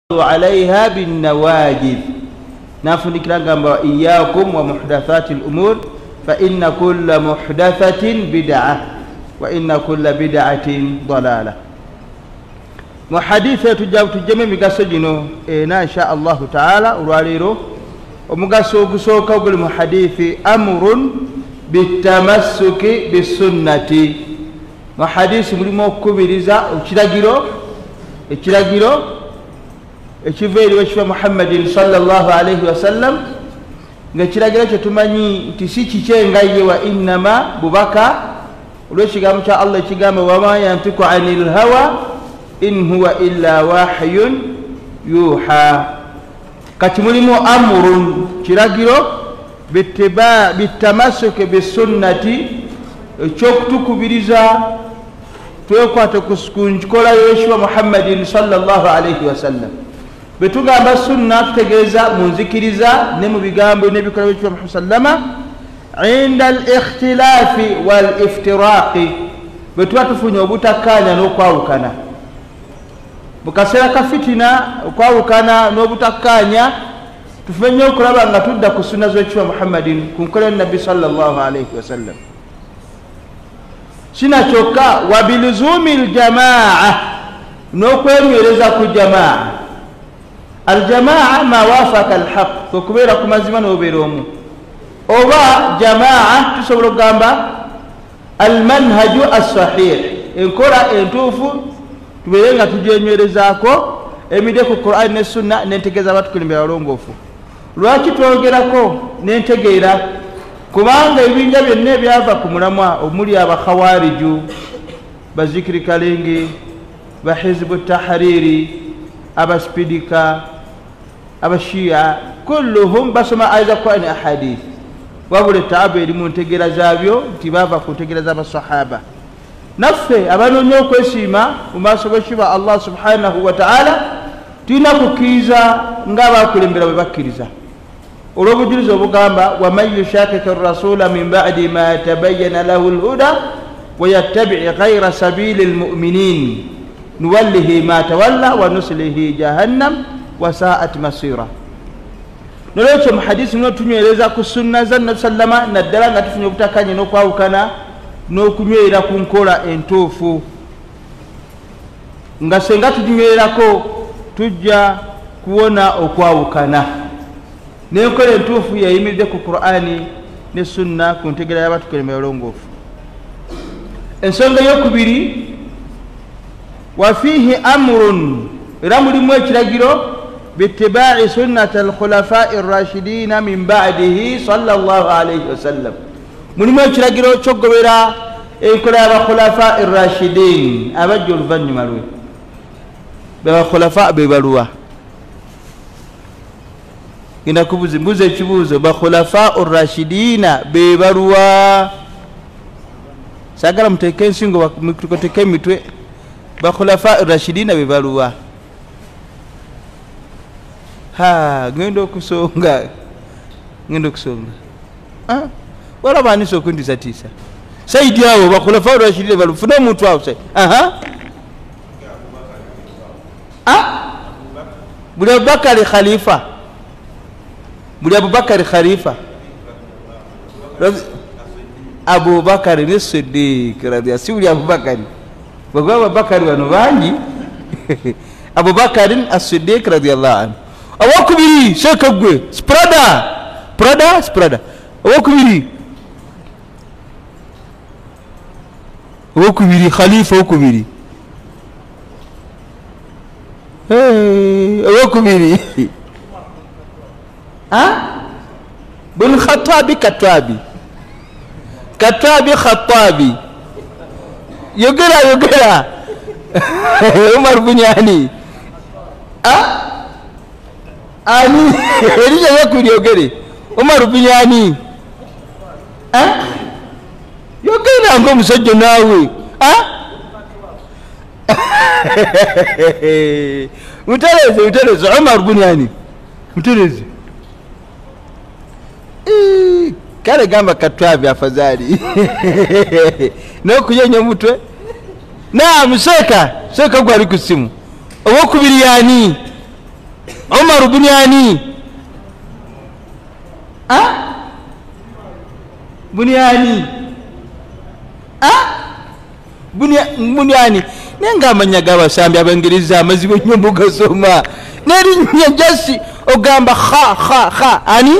عليها بالنواجذ نافنك لغم وإياكم ومحدثات الأمور فإن كل محدثة بدعة وإن كل بدعة ضلالة محادثة تجمع مقاسو جنو إن شاء الله تعالى وراليرو ومقاسو قسوكا وقل محادث أمر بالتمسك بالسنة محادث ملمو كبيرزا وكراجيرو ekiveeri wekifa Muhammadin sallallahu alayhi wa sallam nga kiragira kye tumanyi nti si kikyengaye wa innama bubaka olw'ekigambo kya Allah ekigamba wama yantiku anil hawa in huwa illa wahyun yuha kati mulimu amrun kiragiro bitamassuki bisunnati ekyokutukubiriza twekwate ku nkola y'ekifa Muhammadin sallallahu alayhi wa sallam betugamba sunna tutegeeza munzikiriza ne mu bigambo n'ebikola by'Ekyo Muhammad sallama inda al-ikhtilafi wal-iftiraqi betuba tufunye obutakkaanya n'okwawukana mu kaseera ka fitina okwawukana n'obutakkaanya tufunye okulaba nga tudda ku sunna z'Ekyo Muhammadin ku nkola y'Nabbi sallallahu alayhi wa sallam sina kyokka wa biluzumi al-jamaa n'okwenywereza ku jamaa الجماعة ما وافق الحق فكبيرا كما زمان وبيرومو أوبا جماعة تسبب الغامبا المنهج الصحيح إن كورا إن توفو تبيرنا تجيني رزاكو إميديكو القرآن والسنة ننتجزا باتكولي بيارونغوفو lwaki twogerako nentegeera kubanga ebinja byonna ebyava ku mulamwa omuli abakhawariju bazikiri kalengi bahizbu tahariri abasipidika abashia kulluhum basoma aiza Qur'an ahadith wabule taabu elimu ntegera zabyo tibava kutegereza abasahaba naffe abanonye okwesiima mu maaso g'ekiba Allah subhanahu wa ta'ala tina kukiza ng'abakulembera bwe bakkiriza olw'obujulizi obugamba wa man yushakkika ar-rasula min ba'di ma tabayyana lahu al-huda wa yattabi' ghayra sabili al-mu'minin nuwallihi ma tawalla wa nuslihi jahannam wa sa'at masira nolwekyo mu hadisi muno tunywereza ku sunna za Nabi sallama naddala nga tufunye obutakkaanya n'okwawukana n'okunywera ku nkola entuufu nga senga tunywererako tujja kuwona okwawukana n'enkola entuufu yayimiridde ku Qur'ani ne sunna ku ntegera y'abatukulembera olongoofu ensonga ey'okubiri وفيه أمر رمل موكراجرو باتباع سنة الخلفاء الراشدين من بعده صلى الله عليه وسلم من موكراجرو تشغبرا إنكلا بخلفاء الراشدين أبجو الفن مروي بخلفاء ببلوة إن كبوز مبوز تشبوز بخلفاء الراشدين ببلوة سأقرأ متكين سنغو متكين متوي bakhulafa rashidina bebaluwa ngendo kusonga wala bani sokundi zatisa saidi yao bakhulafa rashidina balu funa omuntu awo sai buli Abubakari khalifa Abubakari ni Siddiq radiyallahu si buli Abubakari bagwa Abubakari bano bangi Abubakari as-Siddiq radiyallahu anhu awokubiri shekagwe sprada awokubiri khalifa awokubiri awokubiri bin Khattabi Khattabi yogera Umar Bunyani ani erija yakuri yogere Umar Bunyani yogera ngo musajja nawe mutereze Umar Bunyani mutereze kale gamba Khattabi afadhali no kuyenye mutwe na museka gwali kusimu owokubiri yani Umar bunyani bunyani bunyani nenga amanya g'abasambi abengeriza amazibu ennyo mugasoma nerinnya jasi ogamba ha ani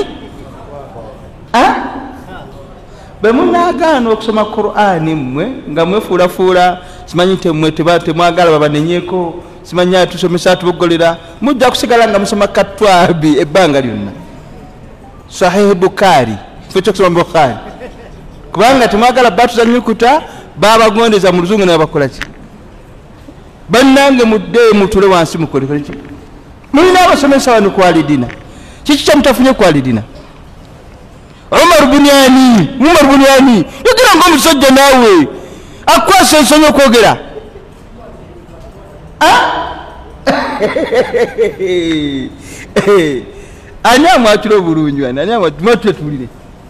bwe munaagaana okusoma Qur'ani mmwe nga mwefuulafuula simanyi temwe temwagala babanenyeko simanyi atusomesa atubogolera mujja kusigala nga musoma katwabi ebbanga lyonna Sahih Bukhari ffe kusoma Bukhari kubanga temwagala batuza nyukuta babagondeza mu luzungu nabakolaki bannange mudde mutule wansi mukolekoleki mulina abasomesa wano kwalidina kiki kyamutafunye kwalidina Umar bunyani yogira ng'omusajja naawe akwasa ensonyi okwogera ani amwatula obulungi wano ani amwatula tulire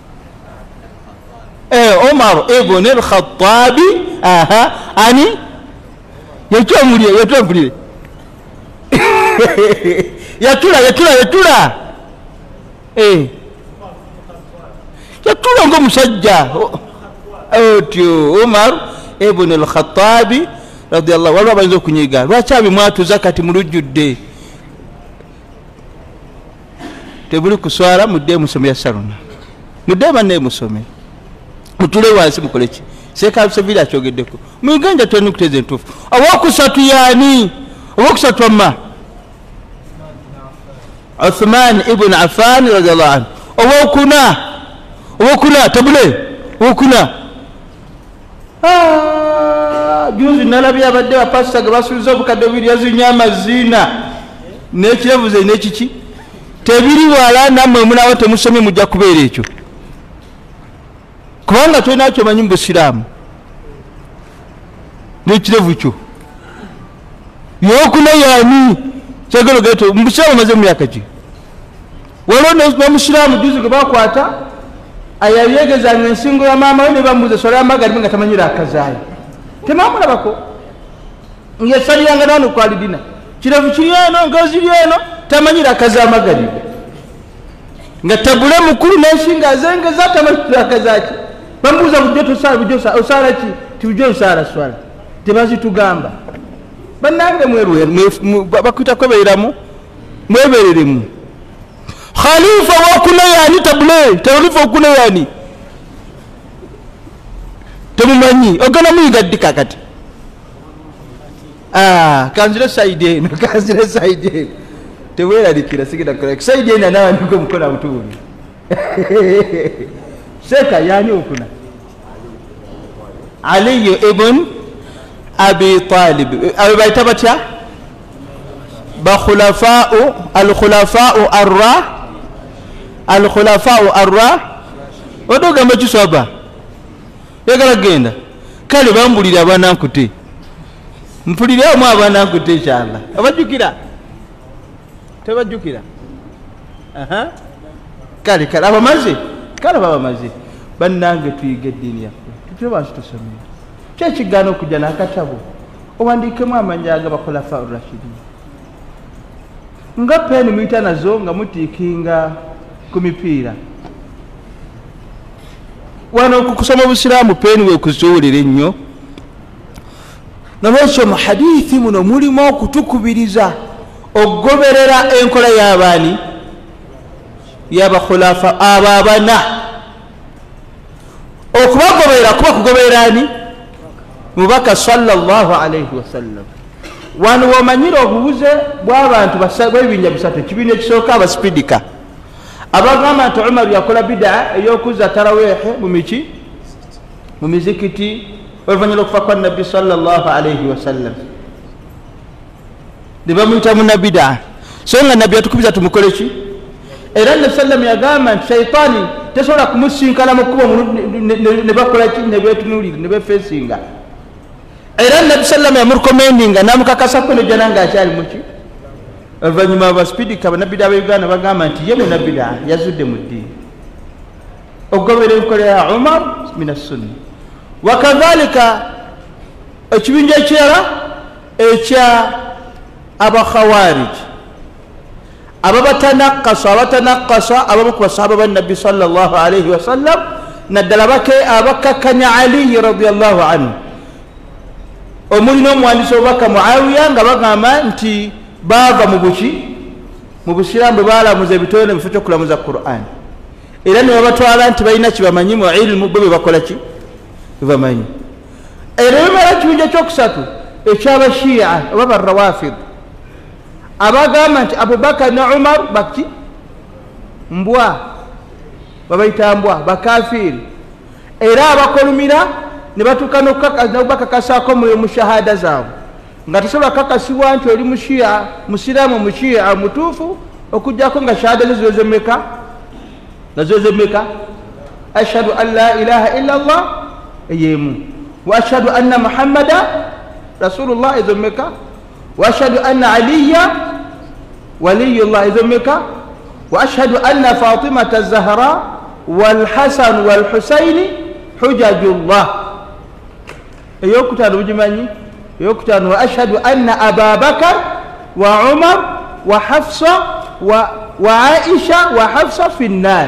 Umar ibn al-Khattabi ani yatwamulire yatula yatula ng'omusajja otyo Umar ibn al-Khattabi radiyallahu anhu bayinza okunyiga lwaki abimwatuza kati mulujjudde tebuli kuswala mudde musome ya salona mudde banne musome mutule wansi mukoleki Sheikh Al-Sabili akyogeddeko mwiganja toni kuteze entuufu owokusatu yani owokusatu amma Uthman ibn Affan radiyallahu anhu owokuna tabule owokuna juzi nalabye abadde bapasita ge basuuliza obukadde bubiri yazinya amazina n'ekiravuze n'ekiki tebiri wala nammwe munawo temusomye mujja kubeera ekyo kubanga tolina kyomanyi mu busiraamu n'ekirevu kyo yokuna yani kyagalo gaito mu busiraamu maze mu myaka ki waliwo n'omusiraamu juzi gwe bakwata ayabyegezanga ensingo ya maama we ne bamubuuza swala y'amagalibi nga tamanyira akazaayo temamulabako ngaesaliranga nano kwalidina kirevu kiri eno ngaziri eno tamanyira akazaamagalibi nga tabule mukulu n'ensinga azengeza tamanyira akazaaki bamubuuza bujjo osala ki tibujjo nsala swala tebazitugamba bannange bakwita kwebeeramu mwebereremu khalifa wakuna yani tabule khalifa wakuna yani temumanyi ogana muyiga ddika kati kanzire saidi eno teweeralikira sigenda kukola saidi eno nawe ndiko mukola butuubi Sheikh yani okuna Ali ibn Abi Talib abayita batya bakhulafa'u al-khulafa'u arra odoga mukiswaba yagala genda kale bambulira abanankute mpulira mu abanankute inshallah abajukira tebajukira kale abamaze kale babamaze bannange tuyiga eddiini yaffe tutebansi tusomera kyekigaana okujja n'akatabo owandiikemu amanya g'abakhulafa'u rashidin nga peni muyita nazo nga mutiikinga ku mipiira wano okukusoma obusiraamu peni weekuziwulira ennyo nolwekyo mu hadithi muno mulimu okutukubiriza okugoberera enkola y'abaani y'abakhulafa abo abana okubagoberera kuba kugoberera ani mubaka sallallahu alayhi wasallam wano wamanyira obubuze bw'abantu bw'ebibinja bisatu ekibiina ekisooka abasipidika abagamba nti Umar yakola bid'a ey'okuzza taraweehe mu mizikiti oluvannyuma okufa kwa nabbi sallallahu alayhi wasallam ne bamuyita munabid'a so nga nabbi yatukubiza tumukole ki era ne sallam yagamba nti shaitaani tesobola kumusinkana mu kkubo ne bakola ki ne beetunuulira ne befeesinga era nabbi sallam yamurekomendinga namukakasa kwenejjana ng'akyali muki oluvannyuma abasipidika abanabid'a b'Uganda bagamba nti ye munabid'a yazudde mu ddiini okugobera enkola ya Umar min as-sunna wakadhalika ekibinja ekirala ekya abakhawarij abatanakasa abamu ku basahaba bannabbi sallallahu alaihi wasallam naddala abakkakkanya Ali radiyallahu anhu omuli n'omuwandiisi obubaka Muawiya nga bagamba nti baava mu busiraamu bwe baalamuza ebitone mu kifo ky'okulamuza Qur'an era ne babatwala nti balina kibamanyi mu ilmu bo bwe bakola ki bebamanyi era bimala kibinja kyokusatu ekyabashiya oba barawafid abagamba nti Abubakar ne Umar baki mbwa babayita mbwa bakafiri era abakolumira ne batuuka n'okubakakasako mu shahada zaabwe nga tasobola kakasibwa nti oli mushiya musiraamu mushiya mutuufu okujjako nga shahada ze ziweze meka ashhadu an la ilaha illa Allah eyemu wa ashhadu anna Muhammada rasulullah ezo meka wa ashhadu anna Aliya waliyullah ezo meka wa ashhadu anna Fatimata Zahra wal Hasan wal Husaini hujajullah eyokutaano bugimanyi eyokutaano wa ashhadu anna Aba Bakar wa Umar wa Hafsa wa Aisha wa Hafsa fi nnar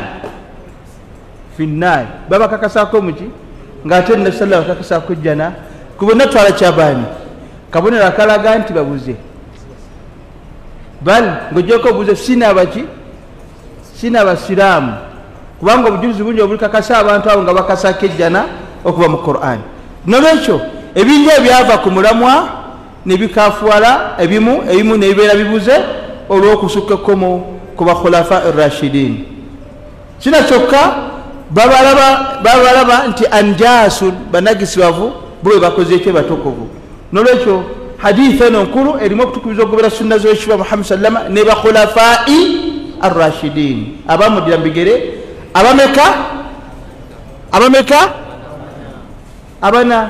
baba kakasako muki ngate ne sallallahu kakasako jana kubona twala kyabani kabonera kalaga nti babuze bal ngojeko buze sina basiramu kubanga obujulizi bungi obuli kakasa abantu abo nga bakasako jana okuba mu Qur'an nolwekyo ebingi ebyava ku mulamwa ne bikafuwala ebimu ne bibeera bibuze olw'okusukka ekkomo ku bakhulafa ar-rashidin kina kyokka babalaba nti anjasun banagisibavu bwe bakoze ekyo batokovu nolwekyo hadithi eno nkulu erimu okutukubiza okugobera sunna z'ekitiibwa Muhammad sallama ne bakhulafai ar-rashidin abamudira mu bigere abameka abana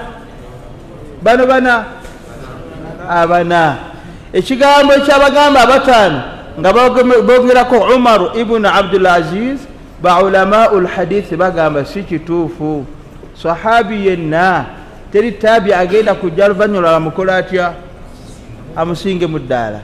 ekigambo ekyabagamba abataano nga bogerako Umaru ibn Abdul Aziz baulamau lhadithi bagamba si kituufu sahabi yenna teri tabi agenda kujja luvannyuma amukola atya amusinge mu ddaala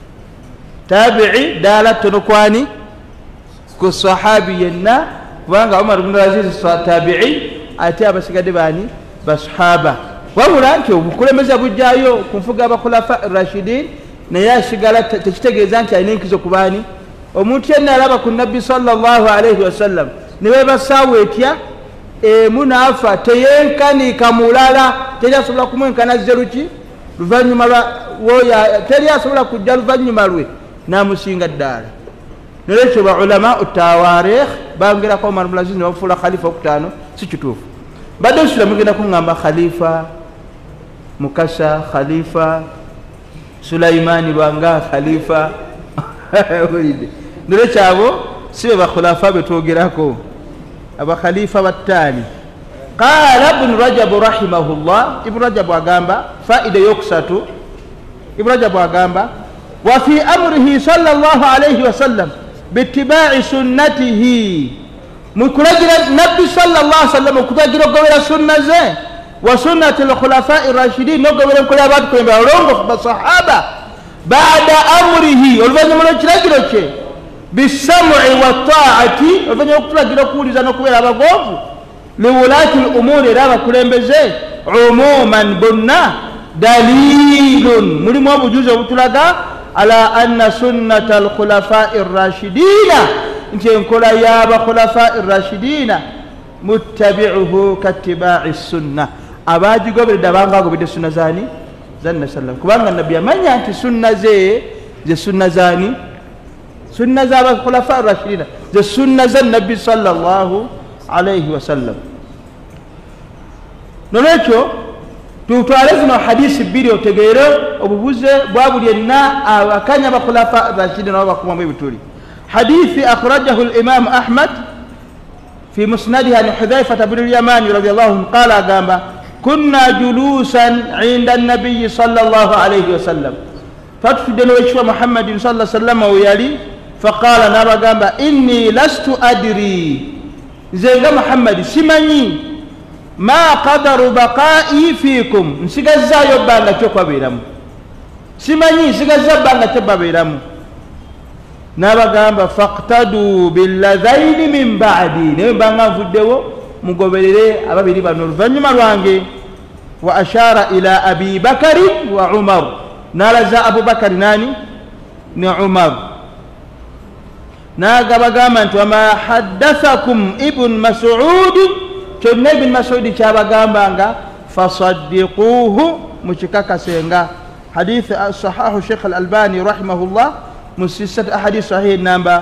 tabi'i ddaala tono kwani ku sahabi yenna kubanga Umar ibn Aziz tabi'i ate abasigadde bani basahaba wabula nti obukulembeze bujjayo ku nfuga abakhulafa rashidin naye asigala tekitegeeza nti alina enkizo ku baani omuntu yenna alaba ku nabbi sallallahu alaihi wasallam ne bebasaawa etya emu naafa teyenkanika mulala teri asobola kumwenkana azze luki luvannyuma teri asobola kujja luvannyuma lwe n'amusinga ddaala nolwekyo baulama tawarikh bangerako Omar ibn Aziz ne bamufuula khalifa okutaano si kituufu badde nsula mugenda kuŋŋamba khalifa Mukasa khalifa Sulaimani Lwanga khalifa nolwekyo abo si be bakhulafa betwogerako abakhalifa battaani qala ibn Rajab rahimahullah ibn Rajab agamba faida yokusatu ibn Rajab agamba wa fi amrihi sallallahu alayhi wasallam bittiba'i sunnatihi mukulagira nabbi sallallahu alayhi wasallam okutagira okugobera sunna ze wa sunnati al-khulafa'i ar-rashidin nogobera nkola abantu kwembera olongo basahaba ba'da amrihi oluvannyuma lw'ekiragiro kye bisam'i wa ta'ati oluvannyuma okutulagira okuwuliza n'okubeera abagonvu liwulati al-umuri era abakulembeze umuman bonna dalilun mulimu obujuzi obutulaga ala anna sunnata al-khulafa'i ar-rashidina nti enkola y'abakhulafa'i ar-rashidina muttabi'uhu kattiba'i sunna abagigoberedde abanga agobedde sunna zani zanna sallam kubanga nabbi amanya nti sunna ze sunna zani sunna z'abakhulafa'i ar-rashidina ze sunna za nabbi sallallahu alayhi wasallam nolwekyo tutwale zino hadisi bbiri otegeere obubuze bwa buli enna akanya abakhulafa ar-rashidina nabo bakumamu ebituli hadithi akhrajahu al-imam Ahmad في مسندها عن حذيفة بن اليمان رضي الله عنه قال أقام كنا جلوسا عند النبي صلى الله عليه وسلم فتفدن وجه محمد صلى الله عليه وسلم ويالي فقال نرى قام إني لست أدري زي محمد سمني ما قدر بقائي فيكم نسيغزا يبانا تشوكوا بيرام سمني سيغزا بانا تبا بيرام n'abagamba faqtadu billadhaini min ba'di naye mbanga nvuddewo mugoberere ababiri bano oluvannyuma lwange. Wa ashara ila abi bakari wa umar n'alaza abubakari nani ne umar n'agabagamba nti wama haddathakum ibn mas'ud kyonna ibn mas'ud kyabagambanga fasaddiquhu mukikakasenga. Hadith sahahu Sheikh al-Albani rahimahullah musisat ahadith sahih namba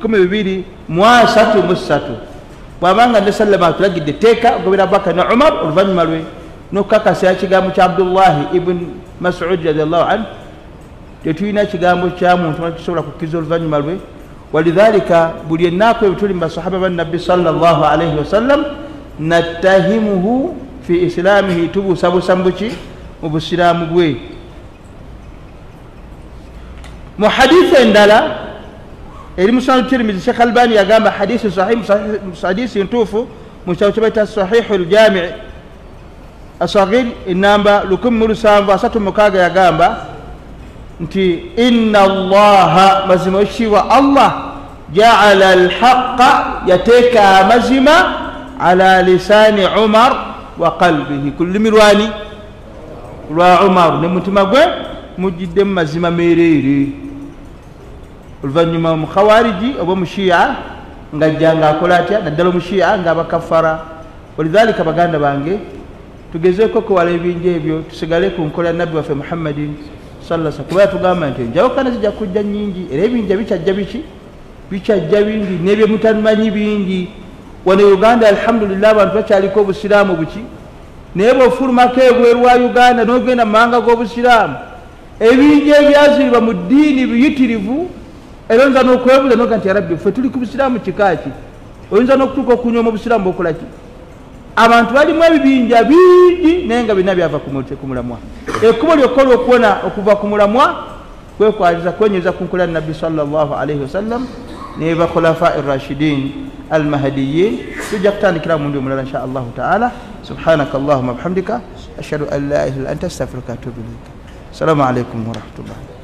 2233 bwabanga ndesallama tulagidde teeka ogobera Abubakar ne Umar oluvannyuma lwe n'okukakasa ekigambo kya Abdullah ibn Mas'ud radiyallahu anhu tetulina kigambo kya muntu kisobola kukkiriza oluvannyuma lwe. Walidhalika buli ennaku ebyo tuli mu basahaba bannabbi sallallahu alayhi wasallam nattahimuhu fi islamihi tubuusabuusa mu buki mu busiraamu bwe. Mu hadisi endala eri Musnad Tirmidhi Sheikh Albani yagamba hadisi sahih hadisi ntuufu mu kitabo kyebayita Sahihul Jami' Asagir enamba 1736 yagamba nti inna Allaha mazima oshiwa Allah ja'ala al-haqqa yateeka amazima ala lisani Umar wa qalbihi kulli mirwani lwa Umar ne mutima gwe mujidde mazima merere. Oluvannyuma mu khawariji oba mu shia nga jjanga akola atya naddala mu shia nga abakafara. Walidhalika baganda bange tugezeeko kuwala ebingi ebyo tusigale ku nkola ya nabbi waffe Muhammadin sallallahu alaihi wasallam tugamba nti enjawukana zijja kujja nnyingi era ebinja bikyajja biki bikyajja bingi n'ebyo mutamanyi bingi. Wano Uganda alhamdulillah abantu bakyaliko obusiraamu buki naye bw'ofulumako ebweru wa Uganda n'ogenda mu mawanga g'obusiraamu ebinja ebyaziribwa mu ddiini biyitirivu era oyinza n'okwebuuza noga nti yarabbi ffe tuli ku busiraamu kikaaki oyinza n'okutuuka okunywa mu busiraamu bwokola ki? Abantu balimu ebibinja bingi naye nga birina byava ku mulamwa. Ekkubo lyokkola okuwona okuva ku mulamwa kwekwaliza kwenyeza ku nkola ya nabbi sallallahu alayhi wasallam ne bakhulafa ar-rashidin al-mahdiyyin. Tujja kutandikira mu ndi omulala insha Allahu ta'ala. Subhanaka Allahumma bihamdika ashhadu an la ilaha illa anta astaghfiruka wa atubu ilayk. Assalamu alaykum wa rahmatullah.